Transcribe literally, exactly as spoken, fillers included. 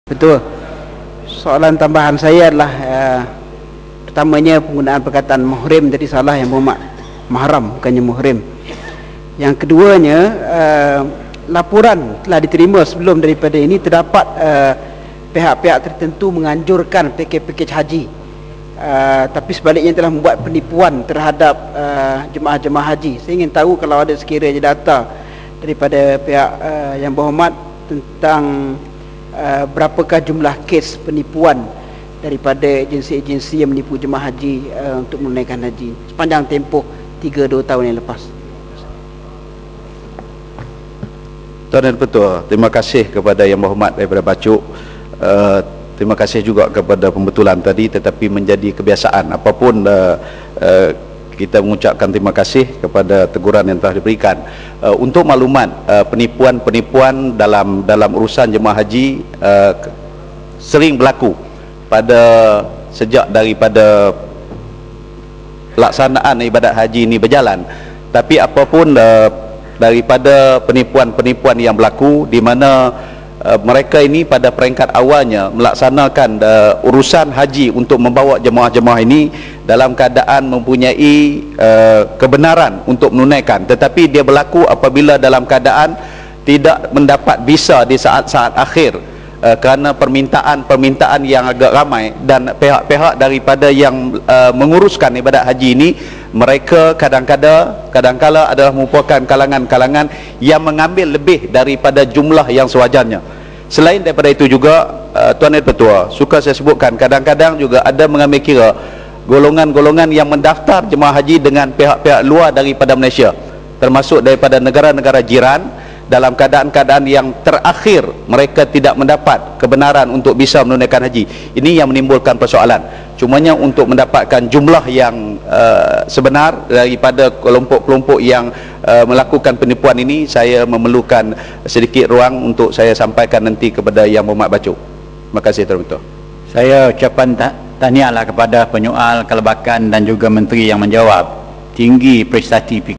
Betul. Soalan tambahan saya adalah uh, pertamanya penggunaan perkataan muhrim tadi salah, yang bermak mahram bukannya muhrim. Yang keduanya, uh, laporan telah diterima sebelum daripada ini terdapat uh, pihak-pihak tertentu menganjurkan pakej-pakej haji, uh, tapi sebaliknya telah membuat penipuan terhadap uh, jemaah-jemaah haji. Saya ingin tahu kalau ada sekiranya data daripada pihak uh, yang berhormat tentang Uh, berapakah jumlah kes penipuan daripada agensi-agensi yang menipu jemaah haji uh, untuk menunaikan haji sepanjang tempoh tiga dua tahun yang lepas. Tuan dan Ketua, terima kasih kepada Yang Berhormat daripada Bacuk. uh, Terima kasih juga kepada pembetulan tadi, tetapi menjadi kebiasaan apapun uh, uh, kita mengucapkan terima kasih kepada teguran yang telah diberikan. Uh, untuk maklumat, uh, penipuan-penipuan dalam dalam urusan jemaah haji uh, sering berlaku pada sejak daripada pelaksanaan ibadat haji ini berjalan. Tapi apapun uh, daripada penipuan-penipuan yang berlaku, di mana uh, mereka ini pada peringkat awalnya melaksanakan uh, urusan haji untuk membawa jemaah-jemaah ini dalam keadaan mempunyai uh, kebenaran untuk menunaikan, tetapi dia berlaku apabila dalam keadaan tidak mendapat visa di saat-saat akhir uh, kerana permintaan-permintaan yang agak ramai, dan pihak-pihak daripada yang uh, menguruskan ibadat haji ini, mereka kadang-kadang kadang-kala adalah merupakan kalangan-kalangan yang mengambil lebih daripada jumlah yang sewajarnya. Selain daripada itu juga, uh, Tuan dan Ketua, suka saya sebutkan, kadang-kadang juga ada mengambil kira golongan-golongan yang mendaftar jemaah haji dengan pihak-pihak luar daripada Malaysia, termasuk daripada negara-negara jiran, dalam keadaan-keadaan yang terakhir mereka tidak mendapat kebenaran untuk bisa menunaikan haji. Ini yang menimbulkan persoalan. Cumanya untuk mendapatkan jumlah yang uh, sebenar daripada kelompok-kelompok yang uh, melakukan penipuan ini, saya memerlukan sedikit ruang untuk saya sampaikan nanti kepada Yang Berhormat Bacuk. Terima kasih, Tuan Ketua. Saya ucapan tahniahlah kepada penyoal, kelebakan dan juga menteri yang menjawab. Tinggi prestasi